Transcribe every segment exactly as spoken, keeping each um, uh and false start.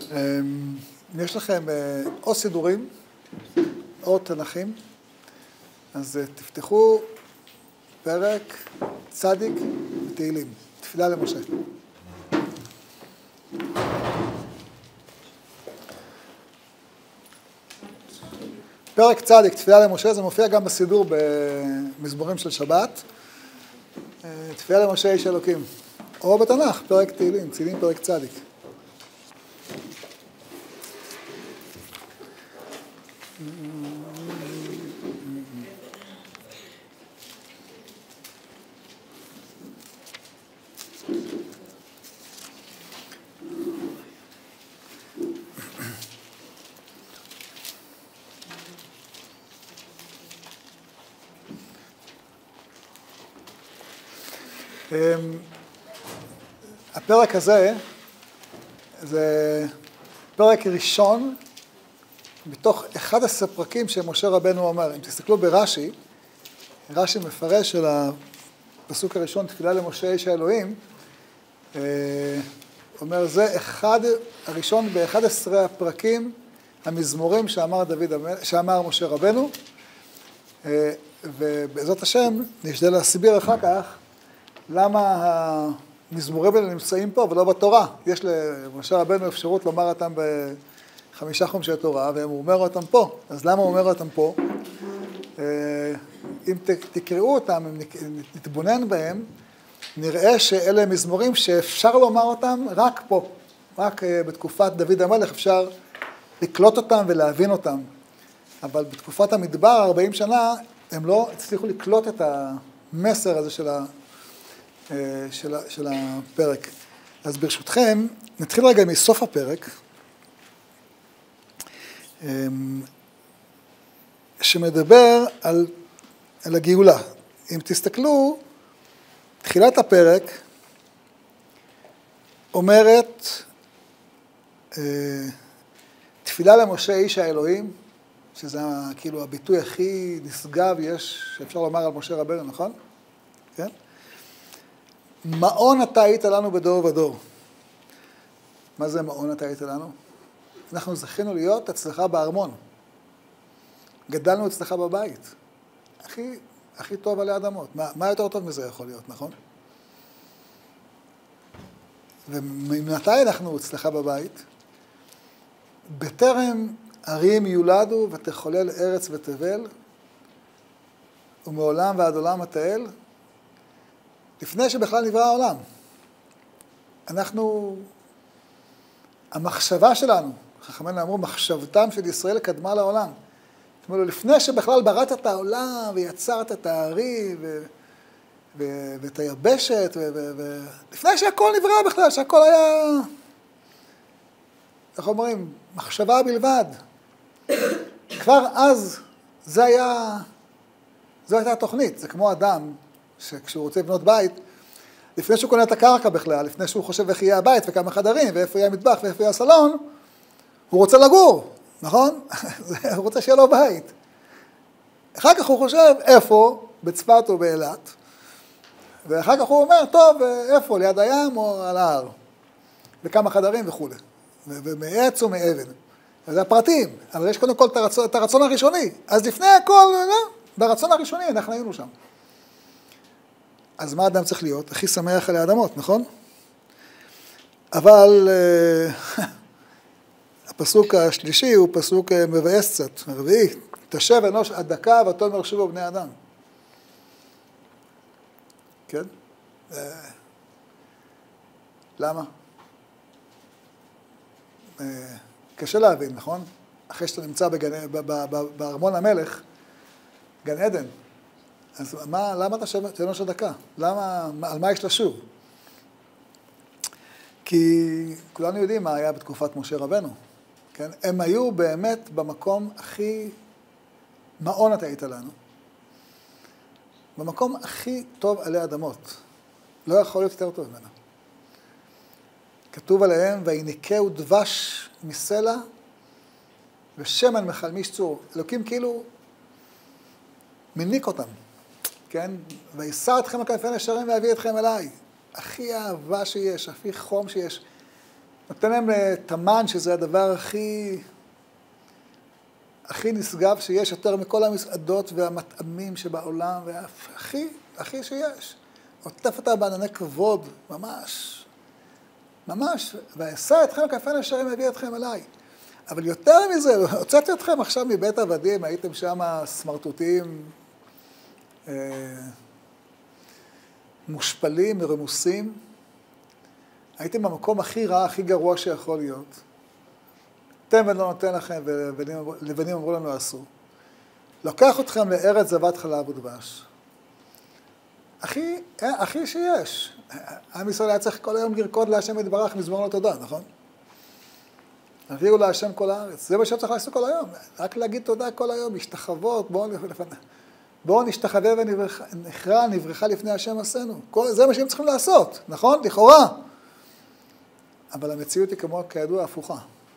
יש לכם או סידורים או תנ"כים, אז תפתחו פרק צדיק בתהילים, תפילה למשה. פרק צדיק, תפילה למשה, זה מופיע גם בסידור במזמורים של שבת. תפילה למשה איש אלוקים. או בתנ"ך, פרק תהילים, תהילים פרק צדיק. הפרק הזה זה פרק ראשון מתוך אחד עשר פרקים שמשה רבנו אומר. אם תסתכלו ברש"י, רש"י מפרש של הפסוק הראשון, תפילה למשה איש האלוהים, אומר זה אחד הראשון באחד עשרה הפרקים המזמורים שאמר דוד, שאמר משה רבנו, ובעזרת השם נשתדל להסביר אחר כך למה המזמורים האלה נמצאים פה ולא בתורה. יש למשה רבנו אפשרות לומר אותם בחמישה חומשי תורה, והם אומר אותם פה. אז למה הוא אומר אותם פה? אם תקראו אותם, אם נתבונן בהם, נראה שאלה מזמורים שאפשר לומר אותם רק פה. רק בתקופת דוד המלך אפשר לקלוט אותם ולהבין אותם. אבל בתקופת המדבר, ארבעים שנה, הם לא הצליחו לקלוט את המסר הזה של ה... של, של הפרק. אז ברשותכם, נתחיל רגע מסוף הפרק, שמדבר על, על הגאולה. אם תסתכלו, תחילת הפרק אומרת, תפילה למשה איש האלוהים, שזה כאילו הביטוי הכי נשגב יש, שאפשר לומר על משה רבנו, נכון? כן? מעון אתה היית לנו בדור ודור. מה זה מעון אתה היית לנו? אנחנו זכינו להיות אצלך בארמון. גדלנו אצלך בבית. הכי, הכי טוב עלי אדמות. מה, מה יותר טוב מזה יכול להיות, נכון? ומתי אנחנו אצלך בבית? בטרם ערים יולדו ותחולל ארץ ותבל, ומעולם ועד עולם התהל, לפני שבכלל נברא העולם. אנחנו, המחשבה שלנו, חכמינו אמרו, מחשבתם של ישראל קדמה לעולם. זאת אומרת, לפני שבכלל בראת את העולם ויצרת את הערים ו... ו... ואת היבשת, ו... ו... ו... לפני שהכל נברא בכלל, שהכל היה, איך אומרים, מחשבה בלבד. כבר אז זה היה, זו הייתה התוכנית, זה כמו אדם, שכשהוא רוצה לבנות בית, לפני שהוא קונה את הקרקע בכלל, לפני שהוא חושב איך יהיה הבית וכמה חדרים, ואיפה יהיה המטבח ואיפה יהיה הסלון, הוא רוצה לגור, נכון? הוא רוצה שיהיה לו בית. אחר כך הוא חושב איפה, בצפת או באילת, ואחר כך הוא אומר, טוב, איפה, ליד הים או על ההר, וכמה חדרים וכו'. ומעץ או מאבן. זה הפרטים, אבל יש קודם כל את הרצון, את הרצון הראשוני. אז לפני הכל, ברצון הראשוני אנחנו היינו שם. אז מה אדם צריך להיות? הכי שמח על האדמות, נכון? אבל הפסוק השלישי הוא פסוק מבאס קצת, הרביעי, תשב אנוש עד דקה ותאמר שובו בני אדם. כן? למה? קשה להבין, נכון? אחרי שאתה נמצא בגן, בארמון המלך, גן עדן, אז מה, למה אתה שב אנוש עד דקה? למה, על מה יש לשוב? כי כולנו יודעים מה היה בתקופת משה רבנו, כן? הם היו באמת במקום הכי, מעון אתה היית לנו, במקום הכי טוב עלי אדמות. לא יכול להיות יותר טוב ממנו. כתוב עליהם, ויניקהו דבש מסלע, ושמן מחלמיש צור. אלוקים כאילו מניק אותם. כן? ויסע אתכם על כנפי נשרים ויביא אתכם אליי. הכי אהבה שיש, הכי חום שיש. נותן להם תמן, שזה הדבר הכי, הכי נשגב שיש, יותר מכל המסעדות והמטעמים שבעולם, והכי, הכי שיש. עוטף אותה בענני כבוד, ממש, ממש, ואשא אתכם כעפן אשר מביא אתכם אליי. אבל יותר מזה, הוצאתי אתכם עכשיו מבית עבדים, הייתם שם סמרטוטים, אה, מושפלים, מרמוסים. הייתם במקום הכי רע, הכי גרוע שיכול להיות. תמן לא נותן לכם, ולבנים אמרו לנו עשו. לוקח אתכם לארץ זבת חלב ודבש. הכי, הכי שיש. עם ישראל היה צריך כל היום לרקוד להשם יתברך, מזמור לו תודה, נכון? הביאו להשם כל הארץ. זה מה שצריך לעשות כל היום. רק להגיד תודה כל היום, משתחוות, בואו לפני. בואו נשתחווה ונכרע, נברכה לפני השם עשינו. זה מה שהם צריכים לעשות, נכון? לכאורה. אבל המציאות היא כמו כידוע הפוכה.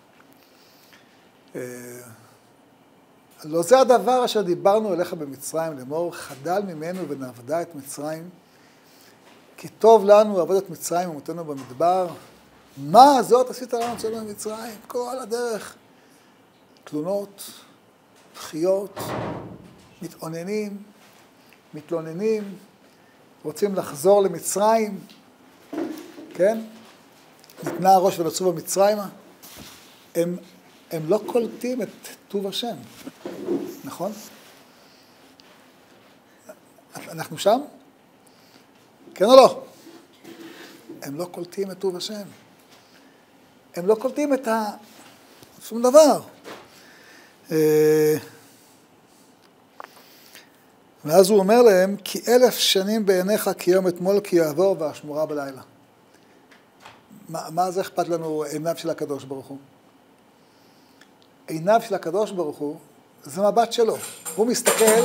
לא זה הדבר אשר דיברנו אליך במצרים, לאמור, חדל ממנו ונעבדה את מצרים, כי טוב לנו לעבוד את מצרים ומותנו במדבר. מה זאת עשית לנו אצלנו במצרים? כל הדרך. תלונות, דחיות, מתעוננים, מתלוננים, רוצים לחזור למצרים, כן? נתנה הראש ונצאו במצרימה. הם, הם לא קולטים את טוב השם, נכון? אנחנו שם? כן או לא? הם לא קולטים את טוב השם. הם לא קולטים את ה... שום דבר. ואז הוא אומר להם, כי אלף שנים בעיניך כי יום אתמול כי יעבור והשמורה בלילה. מה, מה זה אכפת לנו עיניו של הקדוש ברוך הוא? עיניו של הקדוש ברוך הוא, זה מבט שלו. הוא מסתכל,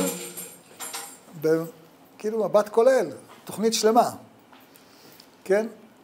כאילו מבט כולל, תוכנית שלמה. כן?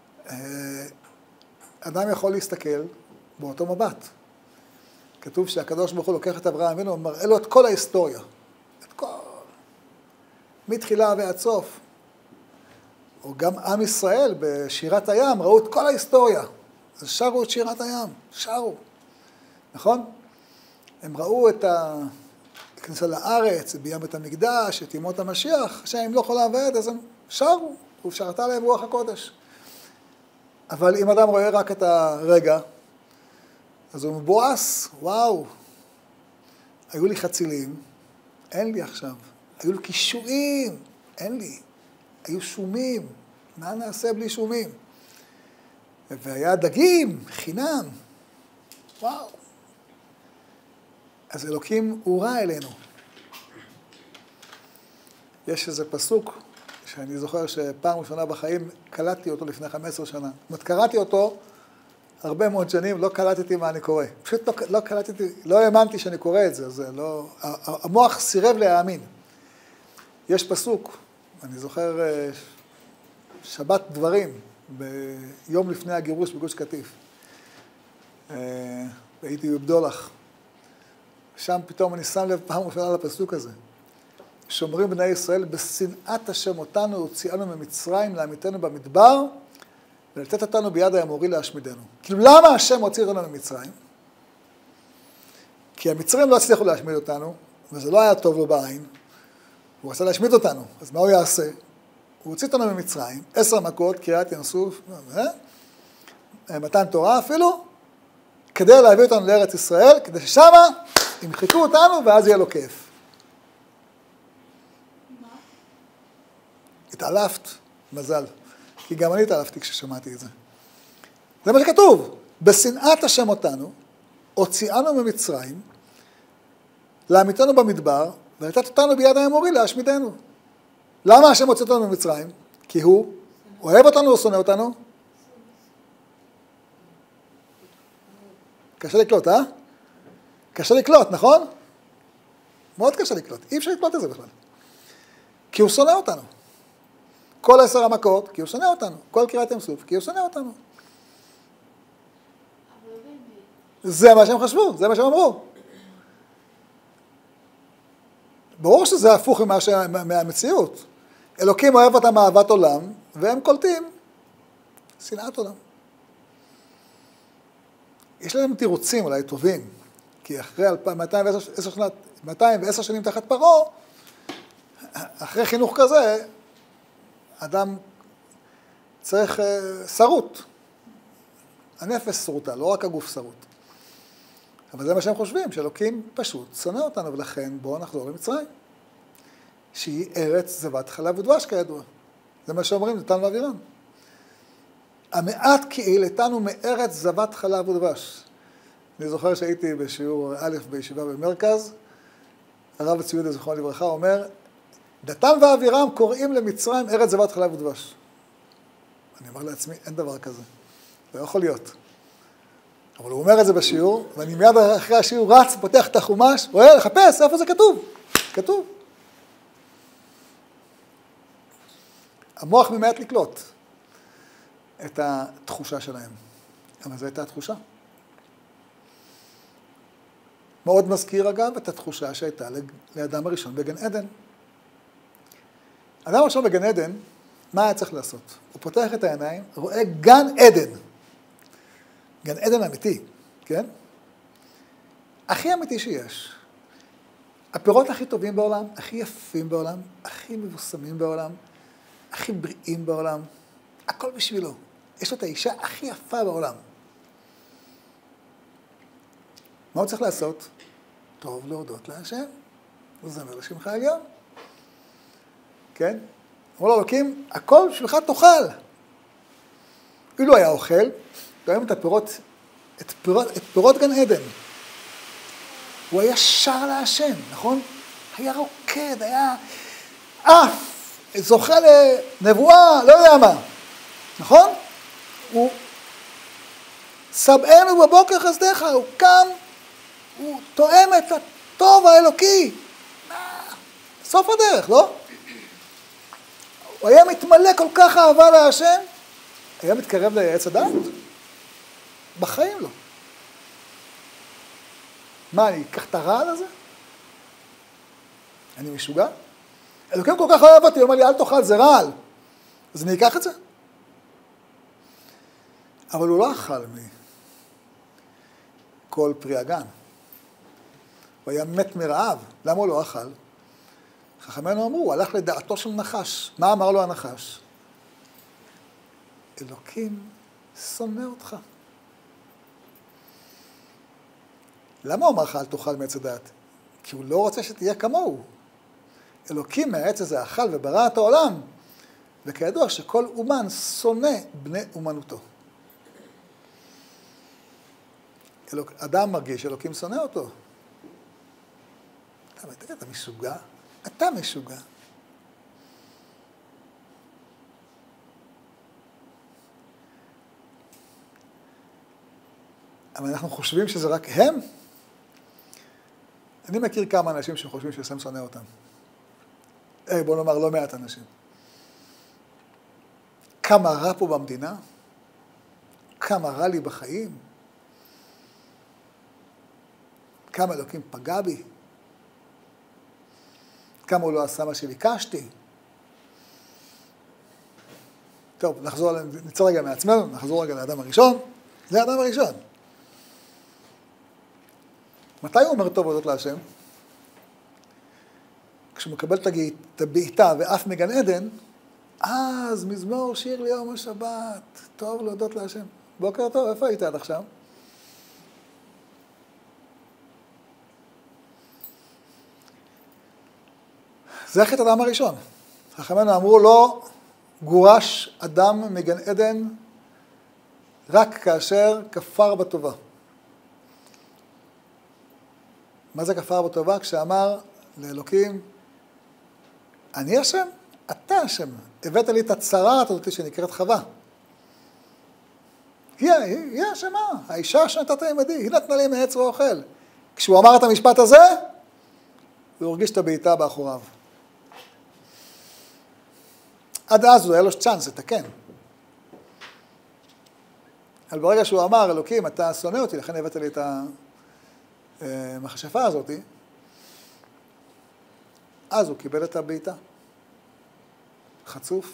אדם יכול להסתכל באותו מבט. כתוב שהקדוש ברוך הוא לוקח את אברהם אבינו, ומראה לו את כל ההיסטוריה. את כל... מתחילה ועד סוף. או גם עם ישראל בשירת הים, ראו את כל ההיסטוריה. אז שרו את שירת הים, שרו. נכון? הם ראו את הכניסה לארץ, ביים את המקדש, את ימות המשיח, שהם לא יכולים לעבוד, אז הם שרו, ושרתה להם רוח הקודש. אבל אם אדם רואה רק את הרגע, אז הוא מבואס, וואו, היו לי חצילים, אין לי עכשיו. היו לי קישואים, אין לי. היו שומים, מה נעשה בלי שומים? והיה דגים, חינם, וואו. אז אלוקים הוא רע אלינו. יש איזה פסוק, שאני זוכר שפעם ראשונה בחיים קלטתי אותו לפני חמש עשרה שנה. זאת אומרת, קראתי אותו הרבה מאוד שנים, לא קלטתי מה אני קורא. פשוט לא, לא קלטתי, לא האמנתי שאני קורא את זה, זה לא... המוח סירב להאמין. יש פסוק, אני זוכר שבת דברים, ביום לפני הגירוש בגוש קטיף. הייתי בבדולח. שם פתאום אני שם לב פעם ראשונה לפסוק הזה. שומרים בני ישראל, בשנאת השם אותנו, הוציאנו ממצרים, להמיתנו במדבר, ולתת אותנו ביד האמורי להשמידנו. כאילו, למה השם הוציא אותנו ממצרים? כי המצרים לא הצליחו להשמיד אותנו, וזה לא היה טוב לו בעין. הוא רצה להשמיד אותנו, אז מה הוא יעשה? הוא הוציא אותנו ממצרים, עשר מכות, קריעת ים סוף, מתן תורה אפילו, כדי להביא אותנו לארץ ישראל, כדי ששמה ימחקו אותנו, ואז יהיה לו כיף. התעלפת, מזל. כי גם אני התעלפתי כששמעתי את זה. זה מה שכתוב. בשנאת השם אותנו, הוציאנו ממצרים, להמיתנו במדבר, ולתת אותנו ביד האמורי להשמידנו. למה השם הוציא אותנו ממצרים? כי הוא אוהב אותנו או שונא אותנו? קשה לקלוט, אה? קשה לקלוט, נכון? מאוד קשה לקלוט. אי אפשר לקלוט את זה בכלל. כי הוא שונא אותנו. כל עשר המכות, כי הוא שונא אותנו. כל קריאת ים סוף, כי הוא שונא אותנו. זה מה שהם חשבו, זה מה שהם אמרו. ברור שזה הפוך מהמציאות. אלוקים אוהב אותם אהבת עולם, והם קולטים שנאת עולם. יש להם תירוצים אולי טובים, כי אחרי מאתיים ועשר שנים תחת פרעה, אחרי חינוך כזה, אדם צריך שרות. הנפש שרותה, לא רק הגוף שרות. אבל זה מה שהם חושבים, שאלוקים פשוט שונא אותנו, ולכן בואו נחזור למצרים. שהיא ארץ זבת חלב ודבש כידוע. זה מה שאומרים, נתן ואבירם. המעט כאילו איתנו מארץ זבת חלב ודבש. אני זוכר שהייתי בשיעור א' בישיבה במרכז, הרב ציודה זכרון לברכה אומר, דתן ואבירם קוראים למצרים ארץ זבת חלב ודבש. אני אומר לעצמי, אין דבר כזה. לא יכול להיות. אבל הוא אומר את זה בשיעור, ואני מיד אחרי השיעור רץ, פותח את החומש, רואה, לחפש, איפה זה כתוב? כתוב. המוח ממעט לקלוט את התחושה שלהם. אבל זו הייתה התחושה. מאוד מזכיר אגב את התחושה שהייתה לאדם הראשון בגן עדן. אדם הראשון בגן עדן, מה היה צריך לעשות? הוא פותח את העיניים, רואה גן עדן. גן עדן אמיתי, כן? הכי אמיתי שיש. הפירות הכי טובים בעולם, הכי יפים בעולם, הכי מבוסמים בעולם, הכי בריאים בעולם. הכל בשבילו. יש לו את האישה הכי יפה בעולם. מה הוא צריך לעשות? טוב להודות להשם. הוא זמר לשמך העליון. כן? אמרו לו, אלוקים, הכל בשבילך תאכל. אילו היה אוכל, רואים את הפירות, את פירות, את פירות גן עדן. הוא היה שר להשם, נכון? היה רוקד, היה אף, זוכה לנבואה, לא יודע מה. נכון? הוא סבאנו בבוקר חסדיך, הוא קם, הוא תואם את הטוב האלוקי. סוף הדרך, לא? הוא היה מתמלא כל כך אהבה להשם, היה מתקרב לעץ הדעת? בחיים לא. מה, אני אקח את הרעל הזה? אני משוגע? אלוקים כל כך אוהב אותי, הוא אומר לי, אל תאכל, זה רעל. אז אני אקח את זה? אבל הוא לא אכל מכל פרי הגן. הוא היה מת מרעב. למה הוא לא אכל? חכמינו אמרו, הוא הלך לדעתו של נחש. מה אמר לו הנחש? אלוקים שונא אותך. למה הוא אמר לך אל תאכל מעץ הדעת? כי הוא לא רוצה שתהיה כמוהו. אלוקים מהעץ הזה אכל וברא את העולם. וכידוע שכל אומן שונא בני אומנותו. אלוק... אדם מרגיש אלוקים שונא אותו. אתה, אתה, אתה משוגע? אתה משוגע. אבל אנחנו חושבים שזה רק הם. אני מכיר כמה אנשים שחושבים שהשם שונא אותם. אה, בוא נאמר, לא מעט אנשים. כמה רע פה במדינה, כמה רע לי בחיים, כמה אלוקים פגע בי, כמה הוא לא עשה מה שביקשתי. טוב, נחזור, נצא רגע מעצמנו, נחזור רגע לאדם הראשון. זה האדם הראשון. מתי הוא אומר טוב הודות להשם? כשהוא מקבל את הבעיטה ואף מגן עדן, אז מזמור שיר ליום השבת, טוב להודות להשם. בוקר טוב, איפה היית עד עכשיו? זה החטא האדם הראשון. חכמינו אמרו לו, גורש אדם מגן עדן רק כאשר כפר בטובה. מה זה כפר בטובה? כשאמר לאלוקים, אני השם? אתה השם. הבאת לי את הצרה הזאת שנקראת חווה. היא, היא, היא השמה, האישה שנתת עמדי, היא נתנה לי מעץ ואוכל. כשהוא אמר את המשפט הזה, הוא הרגיש את הבעיטה באחוריו. עד אז הוא היה לו צ'אנס, לתקן. אבל ברגע שהוא אמר, אלוקים, אתה שונא אותי, לכן הבאת לי את המכשפה הזאת, אז הוא קיבל את הבעיטה. חצוף.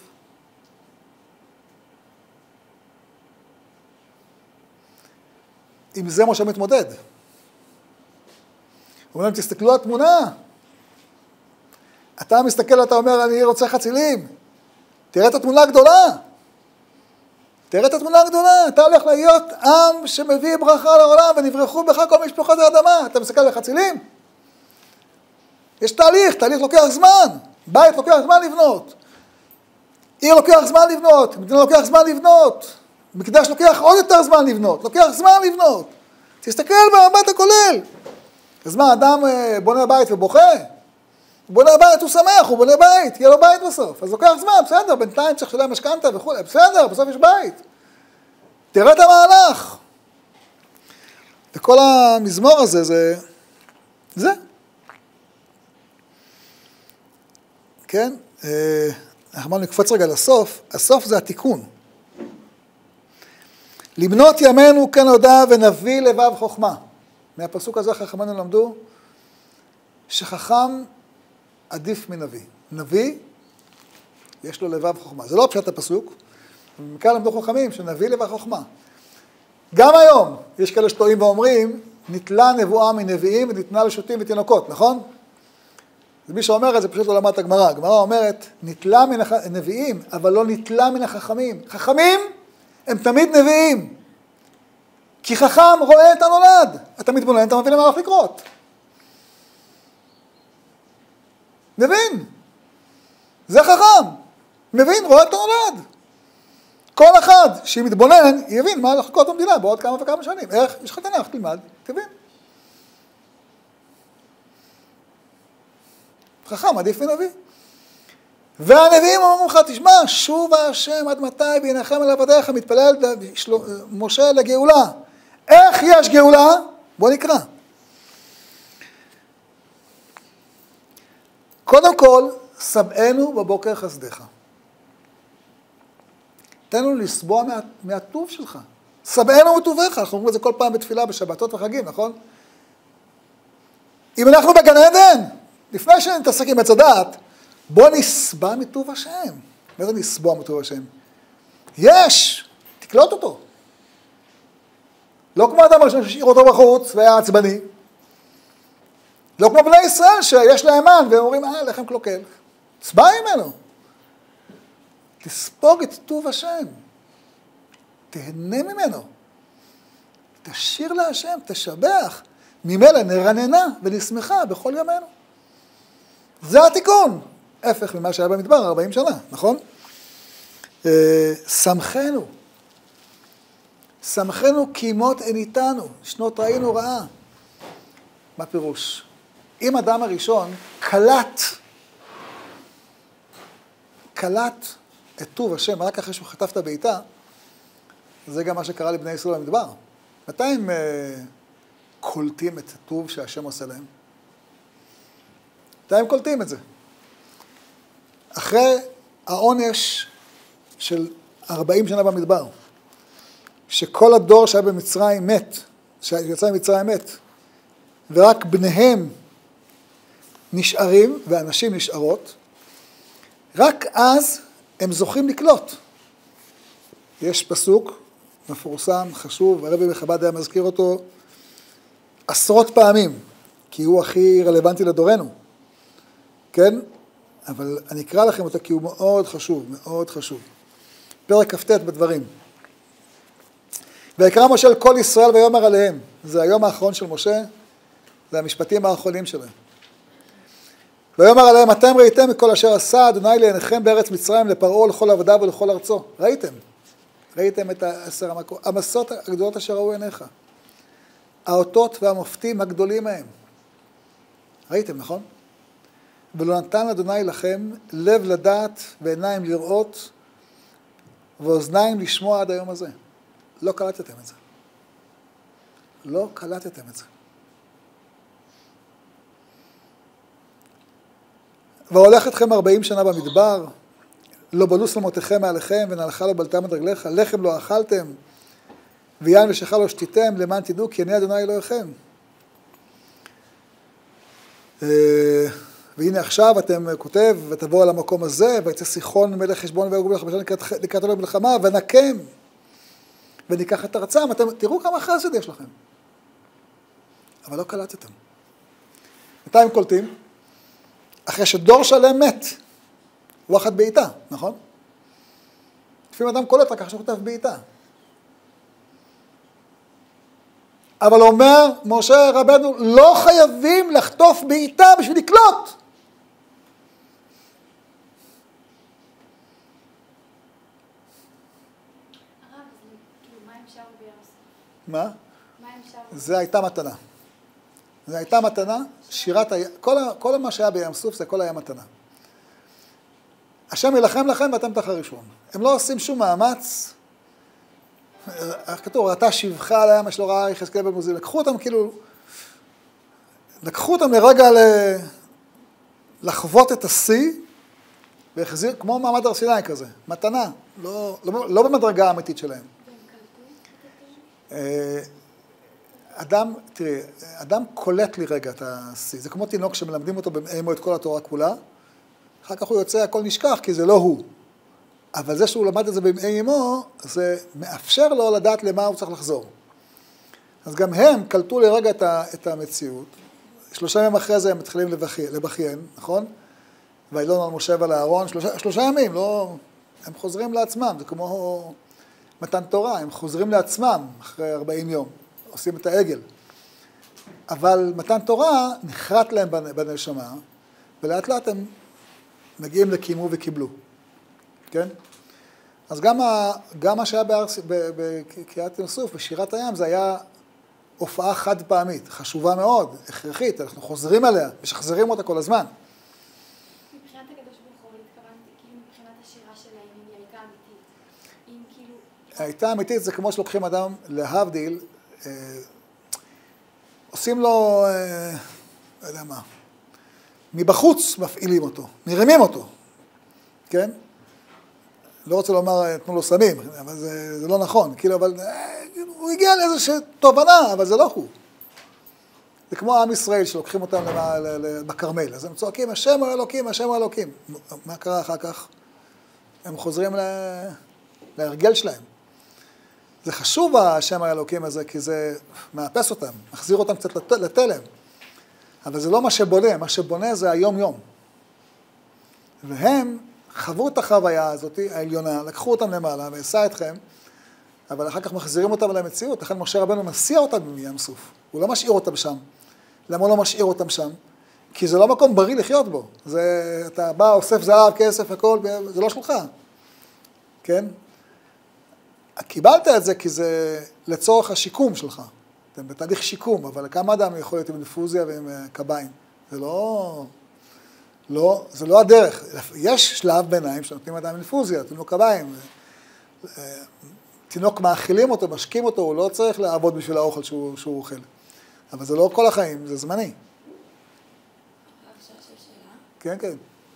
עם זה משה מתמודד. הוא אומר להם, תסתכלו על התמונה. אתה מסתכל, אתה אומר, אני רוצה חצילים. תראה את התמונה הגדולה. תראה את התמונה הגדולה. אתה הולך להיות עם שמביא ברכה לעולם, ונברחו בך כל משפחות האדמה. אתה מסתכל על חצילים? יש תהליך, תהליך לוקח זמן. בית לוקח זמן לבנות. עיר לוקח זמן לבנות. מדינה לוקח זמן לבנות. מקדש לוקח עוד יותר זמן לבנות. לוקח זמן לבנות. תסתכל במבט הכולל. אז מה, אדם בונה בית ובוכה? הוא בונה בית, הוא שמח, הוא בונה בית, יהיה לו בית בסוף. אז לוקח זמן, בסדר, בינתיים צריך לשלם משכנתה וכו', בסדר, בסוף יש בית. תראה את המהלך. וכל המזמור הזה, זה... זה. כן? אנחנו נקפוץ רגע לסוף. הסוף זה התיקון. למנות ימינו כן הודע ונביא לבב חוכמה. מהפסוק הזה חכמינו למדו שחכם עדיף מנביא. נביא, יש לו לבב חוכמה. זה לא פשט הפסוק. מכאן למדו חכמים שנביא לבב חוכמה. גם היום יש כאלה שטועים ואומרים, נתלה נבואה מנביאים וניתנה לשוטים ותינוקות, נכון? מי שאומר את זה פשוט לא למד את הגמרא. הגמרא אומרת, נתלה מן הנביאים, אבל לא נתלה מן החכמים. חכמים הם תמיד נביאים. כי חכם רואה את הנולד. אתה מתבונן, אתה מבין למה הולך לקרות. מבין. זה חכם. מבין, רואה את הנולד. כל אחד שמתבונן, יבין מה הולך לקרות במדינה בעוד כמה וכמה שנים. איך? יש לך תנ"ך, תלמד, תבין. חכם עדיף מנביא. והנביאים אומרים לך, תשמע, שוב השם עד מתי בהנחם אל עבדיך, מתפלל משה לגאולה. איך יש גאולה? בוא נקרא. קודם כל, שבענו בבוקר חסדך. תן לנו לסבוע מה, מהטוב שלך. שבענו מטובך. אנחנו אומרים את זה כל פעם בתפילה, בשבתות וחגים, נכון? אם אנחנו בגן עדן, לפני שנתעסק עם עץ הדעת, בוא נסבע מטוב השם. מה זה נסבוע מטוב השם? יש, תקלוט אותו. לא כמו אדם הראשון ששאיר אותו בחוץ והיה עצבני. לא כמו בני ישראל שיש להם מן והם אומרים, אה, לחם קלוקל. סבע ממנו. תספוג את טוב השם. תהנה ממנו. תשיר להשם, תשבח. ממילא נרננה ונשמחה בכל ימינו. זה התיקון. הפך ממה שהיה במדבר ארבעים שנה, נכון? שמחנו. שמחנו כי מות אין איתנו, שנות ראינו רעה. מה פירוש? אם אדם הראשון קלט, קלט את טוב השם, רק אחרי שהוא חטף את הבעיטה, זה גם מה שקרה לבני ישראל במדבר. מתי הם קולטים את הטוב שהשם עושה להם? מתי הם קולטים את זה? אחרי העונש של ארבעים שנה במדבר, שכל הדור שהיה במצרים מת, שיצא ממצרים מת, ורק בניהם נשארים, ואנשים נשארות, רק אז הם זוכים לקלוט. יש פסוק מפורסם, חשוב, הרבי בחב"ד היה מזכיר אותו עשרות פעמים, כי הוא הכי רלוונטי לדורנו, כן? אבל אני אקרא לכם אותו כי הוא מאוד חשוב, מאוד חשוב. פרק כ"ט בדברים. ויקרא משה אל כל ישראל ויאמר עליהם. זה היום האחרון של משה, זה המשפטים האחרונים שלהם. ויאמר עליהם, אתם ראיתם את כל אשר עשה אדוני לעיניכם בארץ מצרים לפרעה לכל עבדיו ולכל ארצו. ראיתם. ראיתם את העשר המכות, המסות הגדולות אשר ראו עיניך. האותות והמופתים הגדולים מהם. ראיתם, נכון? ולא נתן אדוני לכם לב לדעת ועיניים לראות ואוזניים לשמוע עד היום הזה. לא קלטתם את זה. לא קלטתם את זה. והולך אתכם ארבעים שנה במדבר, לא בלו שלמותיכם מעליכם ונלכה לו בלתם את רגליך, לחם לא אכלתם ויין ושכה לא שתיתם, למען תדעו כי אני אדוני אלוהיכם. והנה עכשיו אתם כותב, ותבואו על המקום הזה, ויצא סיחון מלך חשבון ויהרגו מלך בשנה לקראת לו במלחמה, ונקם, וניקח את ארצם, אתם תראו כמה חסד יש לכם. אבל לא קלטתם. מתי הם קולטים? אחרי שדור שלם מת, וואחד בעיטה, נכון? לפעמים אדם קולט רק אחרי שכותב בעיטה. אבל אומר משה רבנו, לא חייבים לחטוף בעיטה בשביל לקלוט. הרב, כאילו, מה הם שרו בים סוף? מה? מה הם שרו? זה הייתה מתנה. זה הייתה מתנה, שירת, ה... כל, ה... כל מה שהיה בים סוף זה כל היה מתנה. השם ילחם לכם ואתם תחרישון. הם לא עושים שום מאמץ. איך כתוב, ראתה שבחה על הים, יש לו רעה יחזקאל בן עוזי. לקחו אותם כאילו, לקחו אותם לרגע ל... לחוות את השיא, והחזיר, כמו מעמד הר סיני כזה, מתנה, לא, לא, לא במדרגה האמיתית שלהם. אדם, תראי, אדם קולט לי רגע את השיא, זה כמו תינוק שמלמדים אותו באימו את כל התורה כולה, אחר כך הוא יוצא, הכל נשכח, כי זה לא הוא. אבל זה שהוא למד את זה באימו, זה מאפשר לו לדעת למה הוא צריך לחזור. אז גם הם קלטו לרגע את המציאות, שלושה ימים אחרי זה הם מתחילים לבכיין, נכון? ואילון על משה ועל הארון, שלושה, שלושה ימים, לא, הם חוזרים לעצמם, זה כמו מתן תורה, הם חוזרים לעצמם אחרי ארבעים יום, עושים את העגל. אבל מתן תורה נחרט להם בנשמה, ולאט לאט הם מגיעים לקימו וקיבלו, כן? אז גם, ה, גם מה שהיה בקריאת ים סוף, בשירת הים, זה היה הופעה חד פעמית, חשובה מאוד, הכרחית, אנחנו חוזרים עליה, משחזרים אותה כל הזמן. מבחינת הקדוש ברוך הוא, התכוונתי, כאילו מבחינת השירה שלהם, אם היא הייתה אמיתית. אם כאילו... הייתה אמיתית, זה כמו שלוקחים אדם להבדיל, אה, עושים לו, אה, לא יודע מה, מבחוץ מפעילים אותו, מרימים אותו, כן? לא רוצה לומר, תנו לו סמים, אבל זה, זה לא נכון, כאילו, אבל אה, הוא הגיע לאיזושהי תובנה, אבל זה לא הוא. זה כמו עם ישראל שלוקחים אותם בקרמל, אז הם צועקים, השם האלוקים, השם האלוקים. מה קרה אחר כך? הם חוזרים להרגל שלהם. זה חשוב השם האלוקים הזה, כי זה מאפס אותם, מחזיר אותם קצת לתלם. אבל זה לא מה שבונה, מה שבונה זה היום-יום. והם חוו את החוויה הזאת, העליונה, לקחו אותם למעלה ועשה אתכם, אבל אחר כך מחזירים אותם למציאות, לכן משה רבנו מסיע אותם מים סוף. הוא לא משאיר אותם שם. למה הוא לא משאיר אותם שם? כי זה לא מקום בריא לחיות בו. זה, אתה בא, אוסף זהב, כסף, הכל, זה לא שלך. כן? קיבלת את זה כי זה לצורך השיקום שלך. אתם בתהליך שיקום, אבל כמה אדם יכול להיות עם אינפוזיה ועם קביים? זה לא, לא, זה לא הדרך. יש שלב ביניים שנותנים אדם אינפוזיה, נותנים לו קביים. תינוק מאכילים אותו, משקים אותו, הוא לא צריך לעבוד בשביל האוכל שהוא, שהוא אוכל. אבל זה לא כל החיים, זה זמני. אפשר לשאול שאלה? כן, כן.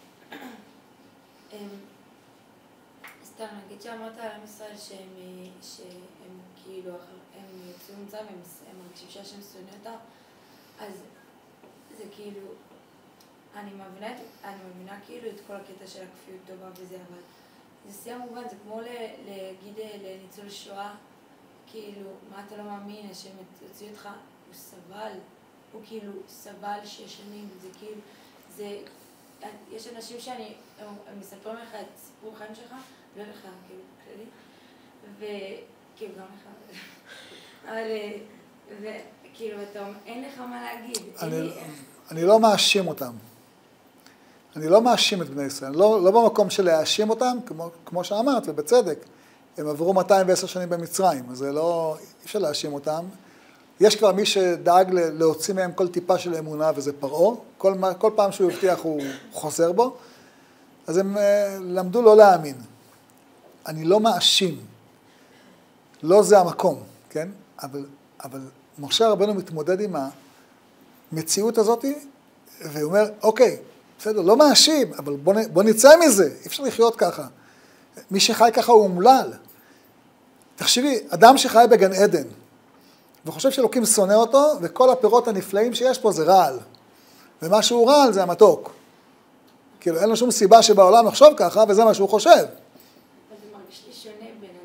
סתם, נגיד שאמרת על עם ישראל שהם, שהם כאילו, הם יוצאים מצב, הם מרגישים שהשם שונא אותם, אז זה כאילו, אני מבינה, אני מבינה כאילו את כל הקטע של הכפיות טובה וזה, אבל זה שיא המובן, זה כמו להגיד לניצול שואה, כאילו, מה אתה לא מאמין, השם יוציא אותך, הוא סבל, הוא כאילו סבל שש שנים, זה כאילו, זה, יש אנשים שאני, הם, הם מספרים לך את סיפור החיים שלך, לא לך, כאילו, כללי, וכאילו, גם לך, אבל, וכאילו, אתה, אין לך מה להגיד. אני, לי... אני לא מאשים אותם. אני לא מאשים את בני ישראל, לא, לא במקום של להאשים אותם, כמו, כמו שאמרת, ובצדק. הם עברו מאתיים ועשר שנים במצרים, אז זה לא, אי אפשר להאשים אותם. יש כבר מי שדאג להוציא מהם כל טיפה של אמונה, וזה פרעה. כל, כל פעם שהוא הבטיח הוא חוזר בו. אז הם למדו לא להאמין. אני לא מאשים. לא זה המקום, כן? אבל, אבל משה רבנו מתמודד עם המציאות הזאת, והוא אומר, אוקיי, בסדר, לא מאשים, אבל בוא, בוא נצא מזה. אי אפשר לחיות ככה. מי שחי ככה הוא אומלל. תחשבי, אדם שחי בגן עדן, וחושב שאלוקים שונא אותו, וכל הפירות הנפלאים שיש פה זה רעל. ומה שהוא רעל זה המתוק. כאילו, אין לו שום סיבה שבעולם לחשוב ככה, וזה מה שהוא חושב. אבל זה מרגיש לי שונה בין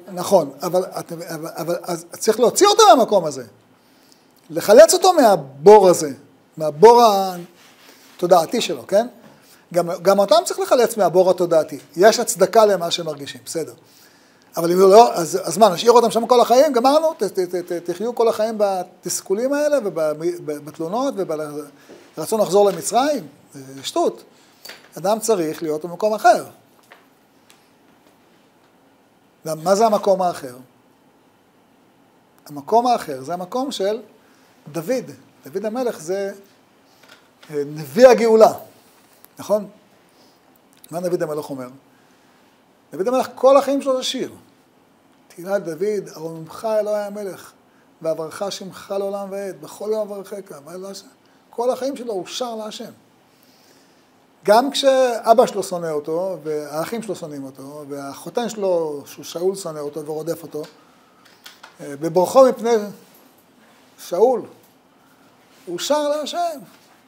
נכון, אבל, אבל, אבל אז צריך להוציא אותו מהמקום הזה. לחלץ אותו מהבור הזה, מהבור התודעתי שלו, כן? גם, גם אותם צריך לחלץ מהבור התודעתי. יש הצדקה למה שהם מרגישים, בסדר. אבל אם לא, אז, אז מה, נשאיר אותם שם כל החיים, גמרנו, ת, ת, ת, ת, תחיו כל החיים בתסכולים האלה ובתלונות וברצון לחזור למצרים, זה שטות. אדם צריך להיות במקום אחר. מה זה המקום האחר? המקום האחר זה המקום של דוד. דוד המלך זה נביא הגאולה, נכון? מה דוד המלך אומר? דוד המלך כל החיים שלו זה שיר. תהילה דוד, ארוממך אלוהי המלך, ועברך שמך לעולם ועד, בכל יום אברכך, כל החיים שלו הוא שר להשם. גם כשאבא שלו שונא אותו, והאחים שלו שונאים אותו, והחותן שלו, שאול שונא אותו ורודף אותו, בבורחו מפני שאול, הוא שר להשם.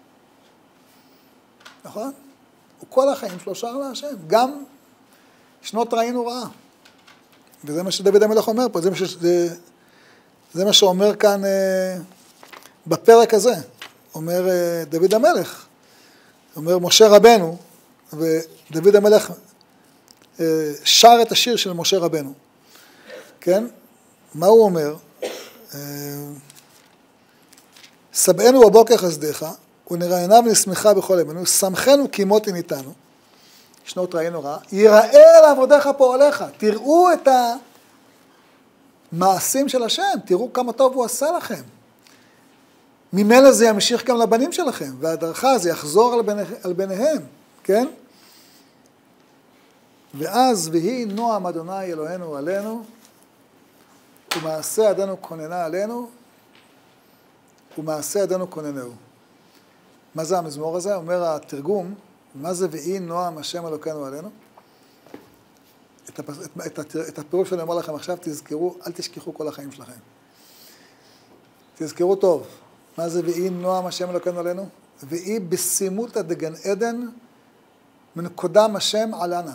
נכון? הוא כל החיים שלו שר להשם. גם שנות ראינו רעה. וזה מה שדוד המלך אומר פה, זה מה, ש... זה... זה מה שאומר כאן אה, בפרק הזה. אומר אה, דוד המלך. אומר משה רבנו, ודוד המלך אה, שר את השיר של משה רבנו. כן? מה הוא אומר? אה, סבאנו בבוקר חסדיך, ונראיינה ונשמחה בכל ימינו, שמחנו כי מות עניתנו. שנות ראינו רע, יראה אל עבודיך פועליך, תראו את המעשים של השם, תראו כמה טוב הוא עשה לכם. ממילא זה ימשיך גם לבנים שלכם, והדרכה זה יחזור על, ביני, על ביניהם, כן? ואז ויהי נועם אדוני אלוהינו עלינו, ומעשה ידינו כוננה עלינו, ומעשה ידינו כוננהו. מה זה המזמור הזה? אומר התרגום, מה זה ויהי נועם השם אלוקינו עלינו? את, הפ... את, את, את הפירוש שאני אומר לכם עכשיו, תזכרו, אל תשכחו כל החיים שלכם. תזכרו טוב, מה זה ויהי נועם השם אלוקינו עלינו? ויהי בסימולתא דגן עדן מנקודם השם עלנה.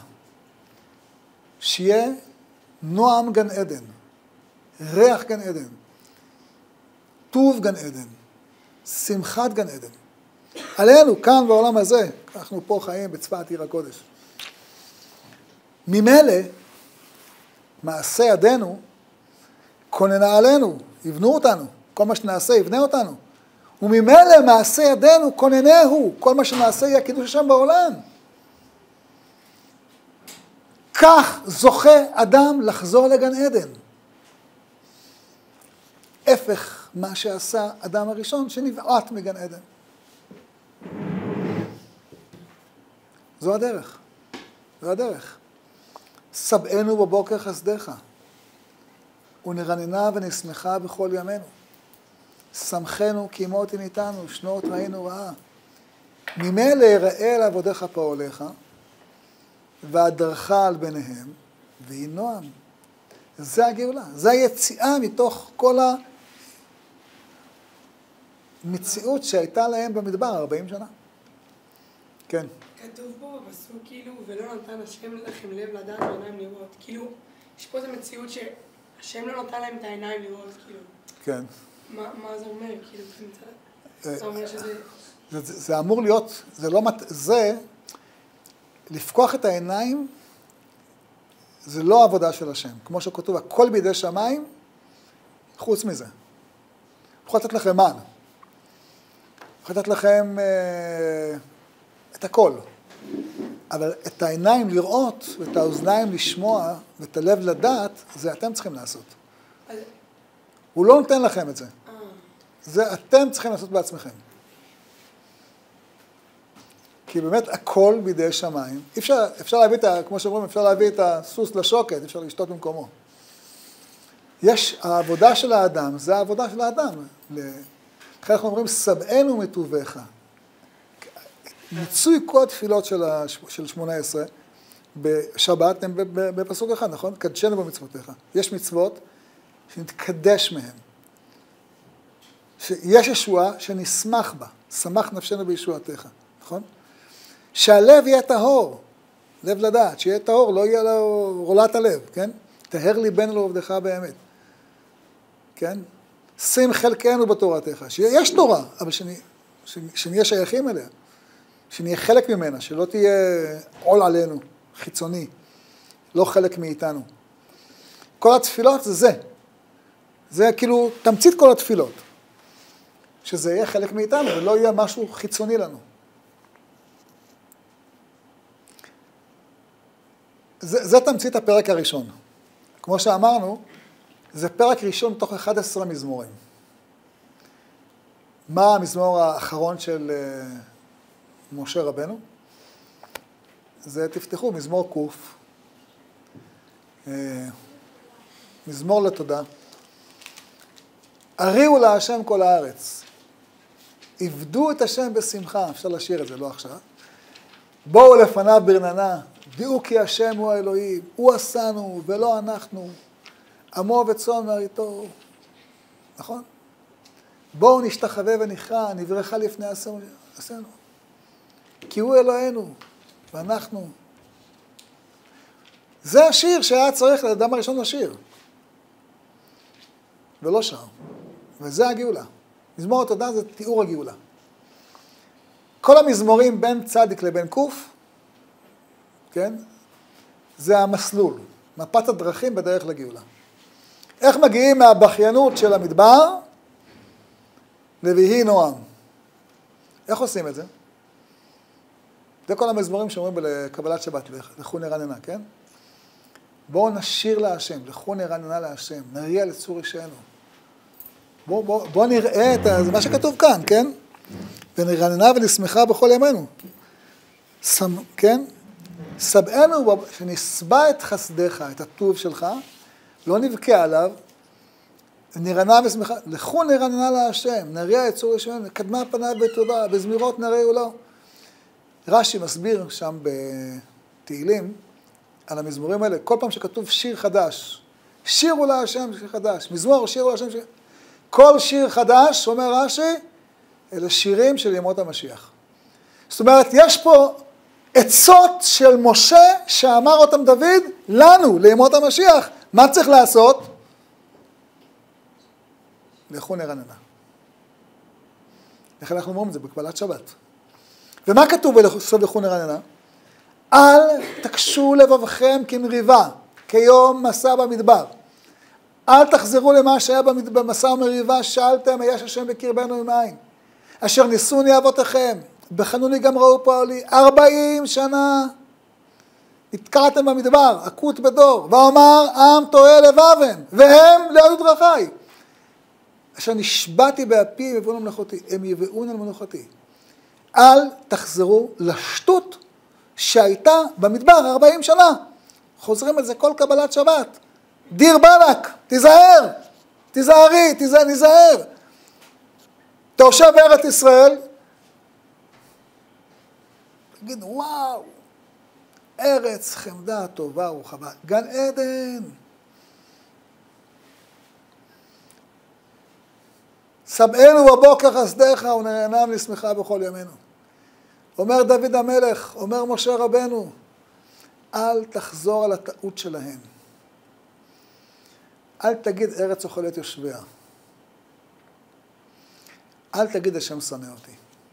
שיהיה נועם גן עדן, ריח גן עדן, טוב גן עדן, שמחת גן עדן. עלינו, כאן בעולם הזה, אנחנו פה חיים בצפת עיר הקודש. ממילא, מעשה ידינו, כוננה עלינו, יבנו אותנו, כל מה שנעשה יבנה אותנו. וממילא מעשה ידינו כוננהו, כל מה שנעשה יהיה קידוש השם בעולם. כך זוכה אדם לחזור לגן עדן. הפך מה שעשה אדם הראשון שנבעט מגן עדן. זו הדרך, זו הדרך. סבאנו בבוקר חסדיך, ונרננה ונשמחה בכל ימינו. שמחנו כי מות עניתנו, שנות ראינו רעה. ממילא יראה לעבודיך פועליך, והדרכה על ביניהם, והיא נועם. זה הגאולה, זה היציאה מתוך כל המציאות שהייתה להם במדבר ארבעים שנה. כן. כתוב בו בפסוק כאילו, ולא נתן השם לכם לב לדעת ועיניים לראות. כאילו, יש פה איזו מציאות שהשם לא נתן להם את העיניים לראות, כאילו. כן. מה, מה זה אומר? כאילו, זה אומר שזה... זה, זה, זה אמור להיות, זה לא, זה, לפקוח את העיניים, זה לא עבודה של השם. כמו שכתוב, הכל בידי שמיים, חוץ מזה. יכול לתת לכם מן. יכול לתת לכם אה, את הכל. אבל את העיניים לראות, ואת האוזניים לשמוע, ואת הלב לדעת, זה אתם צריכים לעשות. אז... הוא לא נותן לכם את זה. אה. זה אתם צריכים לעשות בעצמכם. כי באמת הכל בידי שמיים. אפשר, אפשר להביא את, כמו שאומרים, אפשר להביא את הסוס לשוקת, אפשר לשתות במקומו. יש, העבודה של האדם, זה העבודה של האדם. לכן אנחנו אומרים, סבאנו מטובך. מיצוי כל התפילות של, של שמונה עשרה, בשבת הם בפסוק אחד, נכון? קדשנו במצוותיך. יש מצוות שנתקדש מהם. שיש ישועה שנשמח בה, שמח נפשנו בישועתך, נכון? שהלב יהיה טהור, לב לדעת, שיהיה טהור, לא יהיה לו רולת הלב, כן? תהר ליבנו לעובדך באמת. כן? שים חלקנו בתורתך. שיש תורה, אבל שנהיה, שנהיה שייכים אליה. שנהיה חלק ממנה, שלא תהיה עול עלינו, חיצוני. לא חלק מאיתנו. כל התפילות זה זה. זה כאילו תמצית כל התפילות. שזה יהיה חלק מאיתנו, ולא יהיה משהו חיצוני לנו. זה, זה תמצית הפרק הראשון. כמו שאמרנו, זה פרק ראשון תוך אחד עשר מזמורים. מה המזמור האחרון של uh, משה רבנו? זה תפתחו, מזמור קוף. Uh, מזמור לתודה. הריעו להשם כל הארץ. עבדו את השם בשמחה. אפשר לשיר את זה, לא עכשיו. בואו לפניו ברננה. דעו כי השם הוא האלוהים. הוא עשנו ולא אנחנו. עמו וצאן מרעיתו. נכון? בואו נשתחווה ונכרע, נברכה לפני עשינו. כי הוא אלוהינו, ואנחנו. זה השיר שהיה צריך לאדם הראשון לשיר. ולא שר. וזה הגאולה. מזמור התודה זה תיאור הגאולה. כל המזמורים בין צדיק לבין קוף, כן? זה המסלול, מפת הדרכים בדרך לגאולה. איך מגיעים מהבכיינות של המדבר לביהי נועם? איך עושים את זה? זה כל המזמורים שאומרים לקבלת שבת, לכו נרננה, כן? בואו נשיר להשם, לכו נרננה להשם, נריע לצור אישנו. בואו בוא, בוא נראה את זה, מה שכתוב כאן, כן? ונרננה ונשמחה בכל ימינו. סם, כן? סבאנו, שנסבע את חסדך, את הטוב שלך, לא נבכה עליו, נרננה ושמחה, לכו נרננה להשם, נריע את צור אישנו, קדמה פניו בטובה, בזמירות נראו לו. רש"י מסביר שם בתהילים, על המזמורים האלה, כל פעם שכתוב שיר חדש, שירו להשם שיר חדש, מזמור שירו להשם שיר, כל שיר חדש, אומר רש"י, אלה שירים של ימות המשיח. זאת אומרת, יש פה עצות של משה, שאמר אותם דוד, לנו, לימות המשיח. מה צריך לעשות? לכו נרננה. איך אנחנו אומרים את זה? בקבלת שבת. ומה כתוב בסוף לכו נרננה? אל תקשו לבבכם כמריבה, כיום מסע במדבר. אל תחזרו למה שהיה במסע ומריבה, שאלתם, היש השם בקרבנו ממעין. אשר ניסוני אבותיכם, בחנוני גם ראו פועלי, ארבעים שנה התקעתם במדבר, עקות בדור, ואומר עם טועה לבבם, והם לעדות דרכי. אשר נשבעתי באפי יבואון על מלאכותי, הם יבואון על מלאכותי. אל תחזרו לשטות שהייתה במדבר ארבעים שנה. חוזרים על זה כל קבלת שבת. דיר בלק, תיזהר, תיזהרי, תיזהר, נזהר. תושב בארץ ישראל, תגיד, וואו, ארץ חמדה טובה ורחבה, גן עדן. סבאנו בבוקר חסדיך ונהנם לשמחה בכל ימינו. אומר דוד המלך, אומר משה רבנו, אל תחזור על הטעות שלהם. אל תגיד ארץ אוכלת יושביה. אל תגיד השם שונא אותי.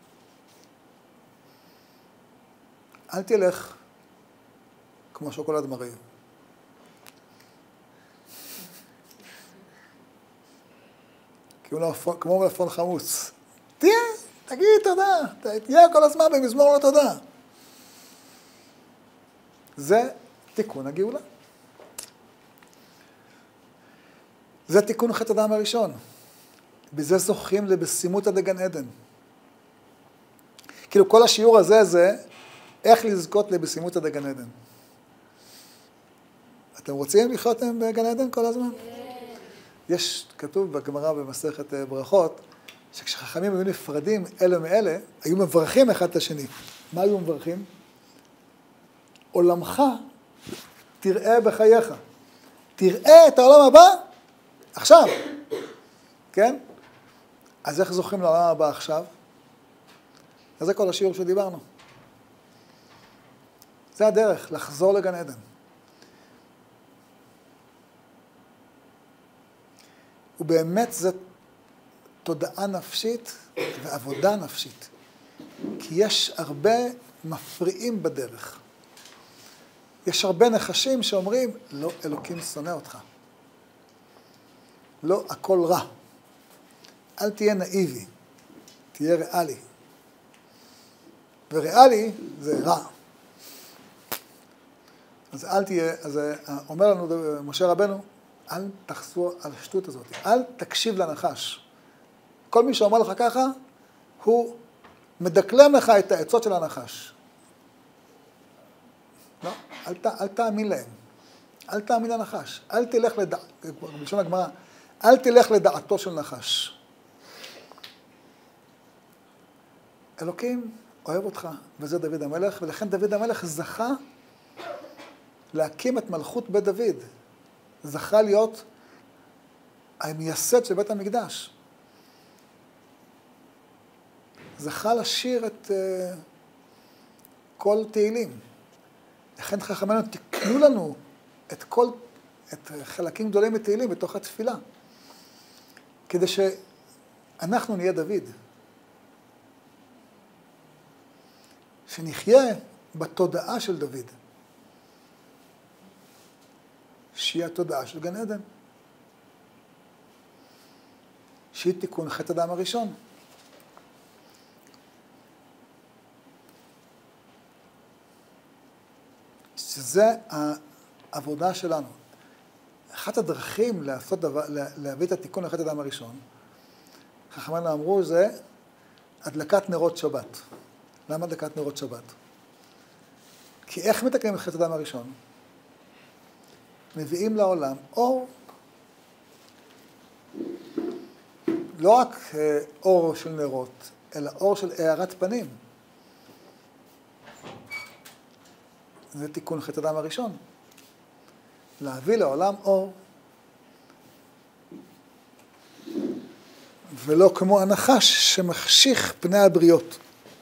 אל תלך כמו שוקולד מריר. כמו מלפון חמוץ. תהיה, תגיד תודה. תהיה כל הזמן במזמור לתודה. זה תיקון הגאולה. זה תיקון חטא אדם הראשון. בזה זוכים לבשימות עד גן עדן. כאילו כל השיעור הזה זה איך לזכות לבשימות עד גן עדן. אתם רוצים לחיות בגן עדן כל הזמן? יש, כתוב בגמרא במסכת ברכות, שכשחכמים היו נפרדים אלה מאלה, היו מברכים אחד את השני. מה היו מברכים? עולמך תראה בחייך. תראה את העולם הבא עכשיו. כן? אז איך זוכים לעולם הבא עכשיו? אז זה כל השיעור שדיברנו. זה הדרך, לחזור לגן עדן. ובאמת זו תודעה נפשית ועבודה נפשית. כי יש הרבה מפריעים בדרך. יש הרבה נחשים שאומרים, לא, אלוקים שונא אותך. לא, הכל רע. אל תהיה נאיבי, תהיה ריאלי. וריאלי זה רע. אז אל תהיה, אז אומר לנו משה רבנו, אל תחזור על השטות הזאת, אל תקשיב לנחש. כל מי שאומר לך ככה, הוא מדקלם לך את העצות של הנחש. לא, אל, ת, אל תאמין להם. אל תאמין לנחש. אל תלך לדע... בלשון הגמרא, אל תלך לדעתו של נחש. אלוקים אוהב אותך, וזה דוד המלך, ולכן דוד המלך זכה להקים את מלכות בית דוד. זכה להיות המייסד של בית המקדש. זכה לשיר את uh, כל תהילים. לכן חכמינו תקנו לנו את כל, את חלקים גדולים מתהילים בתוך התפילה. כדי שאנחנו נהיה דוד. שנחיה בתודעה של דוד. שהיא התודעה של גן עדן. שהיא תיקון חטא אדם הראשון. שזה העבודה שלנו. אחת הדרכים לעשות דבר, להביא את התיקון לחטא אדם הראשון, חכמינו אמרו, זה הדלקת נרות שבת. למה הדלקת נרות שבת? כי איך מתקנים את חטא אדם הראשון? מביאים לעולם אור, לא רק אור של נרות, אלא אור של הארת פנים. זה תיקון חטא אדם הראשון. להביא לעולם אור. ולא כמו הנחש שמחשיך פני הבריות.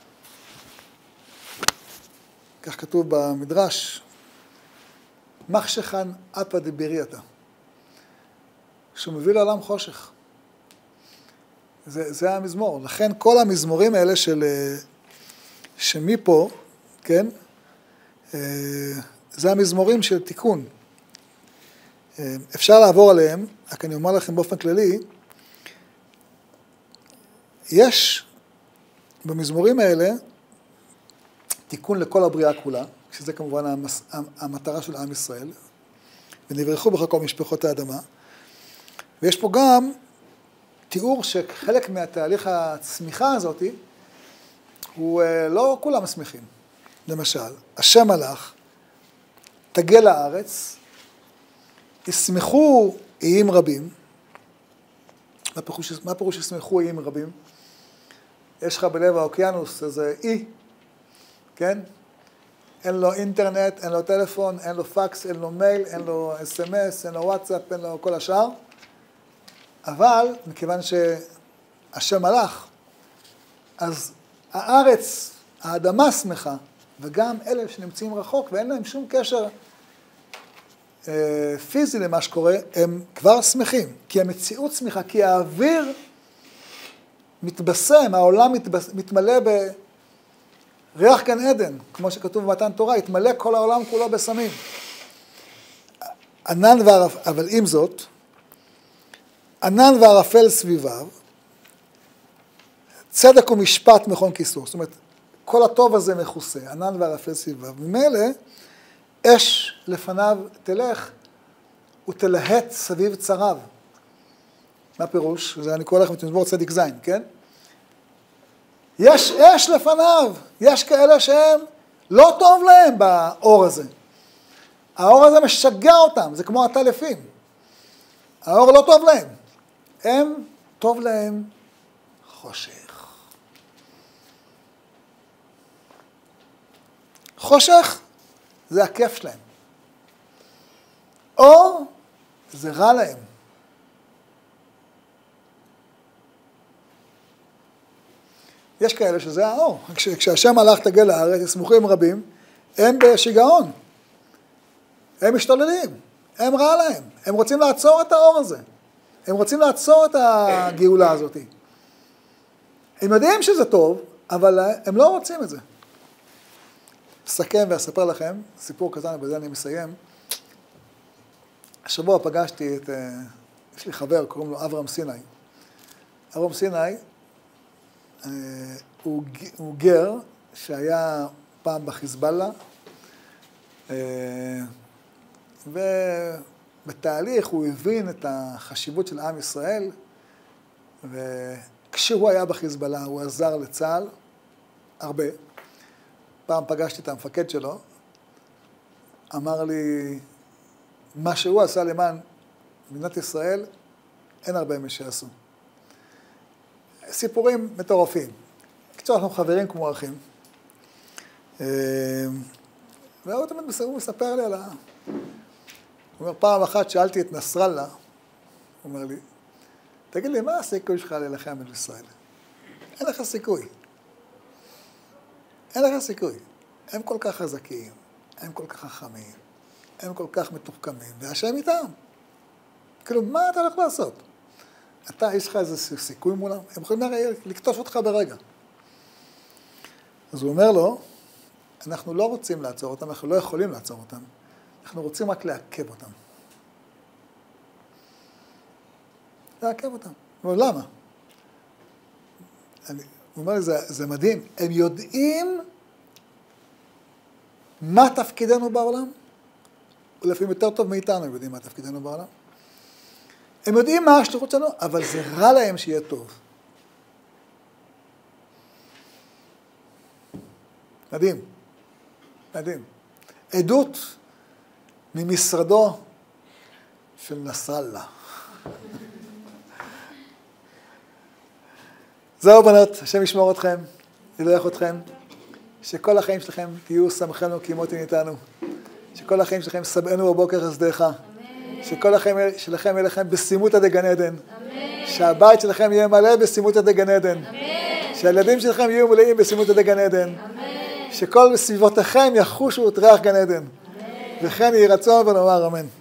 כך כתוב במדרש, מחשכן אפא דבריתא. שהוא מביא לעולם חושך. זה, זה המזמור. לכן כל המזמורים האלה של, שמפה, כן? זה המזמורים של תיקון. אפשר לעבור עליהם, רק אני אומר לכם באופן כללי, יש במזמורים האלה תיקון לכל הבריאה כולה, שזה כמובן המס, המטרה של עם ישראל, ונברכו בך כל משפחות האדמה, ויש פה גם תיאור שחלק מהתהליך הצמיחה הזאת, הוא לא כולם שמחים. למשל, השם הלך, תגל לארץ, ישמחו איים רבים. מה פירוש, מה פירוש ישמחו איים רבים? יש לך בלב האוקיינוס איזה אי, כן? אין לו אינטרנט, אין לו טלפון, אין לו פקס, אין לו מייל, אין לו אס אם אס, אין לו וואטסאפ, אין לו כל השאר. אבל מכיוון שהשם הלך, אז הארץ, האדמה שמחה, וגם אלה שנמצאים רחוק ואין להם שום קשר אה, פיזי למה שקורה, הם כבר שמחים. כי המציאות שמחה, כי האוויר מתבשם, העולם מתבס, מתמלא בריח גן עדן, כמו שכתוב במתן תורה, יתמלא כל העולם כולו בסמים. ענן וערפל, אבל עם זאת, ענן וערפל סביביו, צדק ומשפט מכון כיסור. זאת אומרת, כל הטוב הזה מכוסה, ענן וערפל סביביו. ממילא, אש לפניו תלך ותלהט סביב צריו. מה פירוש? זה אני קורא לכם את מזמור צדיק זין, כן? יש אש לפניו, יש כאלה שהם לא טוב להם באור הזה. האור הזה משגע אותם, זה כמו הטלפים. האור לא טוב להם. הם, טוב להם חושך. חושך זה הכיף שלהם. אור זה רע להם. יש כאלה שזה האור. כש, כשהשם הלך תגל לארץ, ישמחו רבים, הם בשיגעון. הם משתוללים. הם רע להם. הם רוצים לעצור את האור הזה. הם רוצים לעצור את הגאולה הזאת. הם יודעים שזה טוב, אבל הם לא רוצים את זה. אסכם ואספר לכם, סיפור קטן, ובזה אני מסיים. השבוע פגשתי את, יש לי חבר, קוראים לו אברהם סיני. אברהם סיני הוא, הוא גר שהיה פעם בחיזבאללה, ובתהליך הוא הבין את החשיבות של עם ישראל, וכשהוא היה בחיזבאללה הוא עזר לצה"ל הרבה. פעם פגשתי את המפקד שלו, אמר לי, מה שהוא עשה למען מדינת ישראל, אין הרבה מי שעשו. סיפורים מטורפים. בקיצור, אנחנו חברים כמו אחים. והוא תמיד הוא מספר לי על ה... הוא אומר, פעם אחת שאלתי את נסראללה, הוא אומר לי, תגיד לי, מה הסיכוי שלך להילחם על ישראל? אין לך סיכוי. אין לך סיכוי. הם כל כך חזקים, הם כל כך חכמים, הם כל כך מתוחכמים, והשם איתם. כאילו, מה אתה הולך לעשות? אתה, יש לך איזה סיכוי מולם? הם יכולים הרי לקטוף אותך ברגע. אז הוא אומר לו, אנחנו לא רוצים לעצור אותם, אנחנו לא יכולים לעצור אותם, אנחנו רוצים רק לעכב אותם. לעכב אותם. אבל למה? אני, הוא אומר לי, זה, זה מדהים. הם יודעים מה תפקידנו בעולם? ולפעמים יותר טוב מאיתנו הם יודעים מה תפקידנו בעולם. הם יודעים מה השליחות שלנו, אבל זה רע להם שיהיה טוב. מדהים. מדהים. עדות ממשרדו של נסראללה. זהו בנות, השם ישמור אתכם, ילך אתכם, שכל החיים שלכם תהיו שמחנו כימותין איתנו, שכל החיים שלכם שבענו בבוקר חסדיך, שכל החיים שלכם יהיה לכם בשימותא דגן עדן, שהבית שלכם יהיה מלא בשימותא דגן עדן, שהילדים שלכם יהיו מלאים בשימותא דגן עדן, שכל סביבותיכם יחושו את ריח גן עדן, וכן יהי רצון ונאמר אמן.